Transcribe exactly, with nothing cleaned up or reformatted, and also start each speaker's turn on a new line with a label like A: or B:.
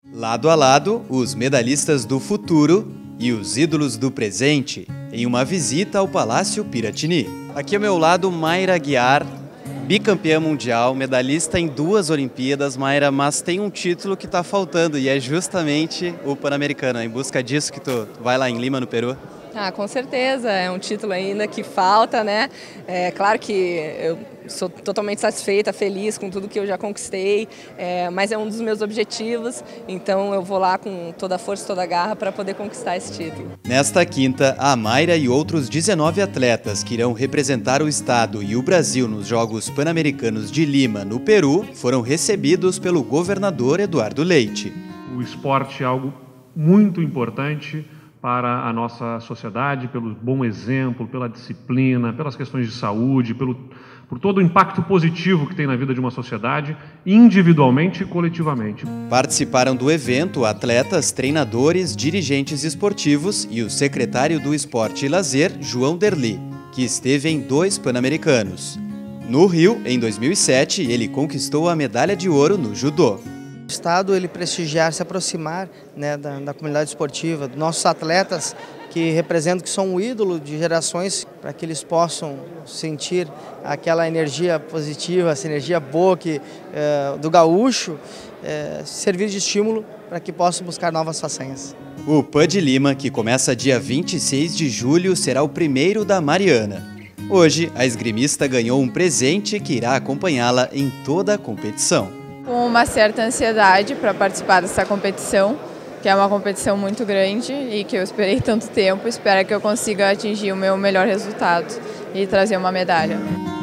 A: Lado a lado, os medalhistas do futuro e os ídolos do presente, em uma visita ao Palácio Piratini. Aqui ao meu lado, Mayra Aguiar, bicampeã mundial, medalhista em duas Olimpíadas, Mayra, mas tem um título que está faltando e é justamente o Pan-Americano. É em busca disso que tu vai lá em Lima, no Peru?
B: Ah, com certeza, é um título ainda que falta, né? É claro que eu sou totalmente satisfeita, feliz com tudo que eu já conquistei, é, mas é um dos meus objetivos, então eu vou lá com toda a força e toda a garra para poder conquistar esse título.
A: Nesta quinta, a Mayra e outros dezenove atletas que irão representar o estado e o Brasil nos Jogos Pan-Americanos de Lima, no Peru, foram recebidos pelo governador Eduardo Leite.
C: O esporte é algo muito importante para a nossa sociedade, pelo bom exemplo, pela disciplina, pelas questões de saúde, pelo, por todo o impacto positivo que tem na vida de uma sociedade, individualmente e coletivamente.
A: Participaram do evento atletas, treinadores, dirigentes esportivos e o secretário do Esporte e Lazer, João Derli, que esteve em dois Pan-Americanos. No Rio, em dois mil e sete, ele conquistou a medalha de ouro no judô.
D: O Estado ele prestigiar, se aproximar, né, da, da comunidade esportiva, dos nossos atletas que representam, que são um ídolo de gerações, para que eles possam sentir aquela energia positiva, essa energia boa que, é, do gaúcho, é, servir de estímulo para que possam buscar novas façanhas.
A: O Pan de Lima, que começa dia vinte e seis de julho, será o primeiro da Mariana. Hoje, a esgrimista ganhou um presente que irá acompanhá-la em toda a competição.
E: Com uma certa ansiedade para participar dessa competição, que é uma competição muito grande e que eu esperei tanto tempo. Espero que eu consiga atingir o meu melhor resultado e trazer uma medalha.